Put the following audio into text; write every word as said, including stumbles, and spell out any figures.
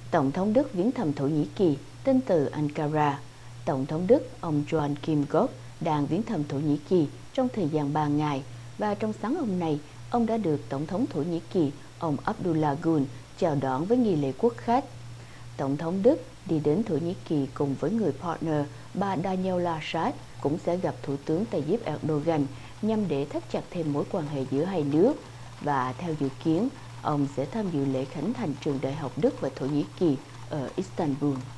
Tổng thống Đức viếng thăm Thổ Nhĩ Kỳ, tin từ Ankara. Tổng thống Đức ông Joachim Gauck đang viếng thăm Thổ Nhĩ Kỳ trong thời gian ba ngày và trong sáng hôm nay, ông đã được Tổng thống Thổ Nhĩ Kỳ ông Abdullah Gül chào đón với nghi lễ quốc khách. Tổng thống Đức đi đến Thổ Nhĩ Kỳ cùng với người partner bà Daniela Saad cũng sẽ gặp Thủ tướng Tayyip Erdogan nhằm để thắt chặt thêm mối quan hệ giữa hai nước. Và theo dự kiến, ông sẽ tham dự lễ khánh thành trường đại học Đức và Thổ Nhĩ Kỳ ở Istanbul.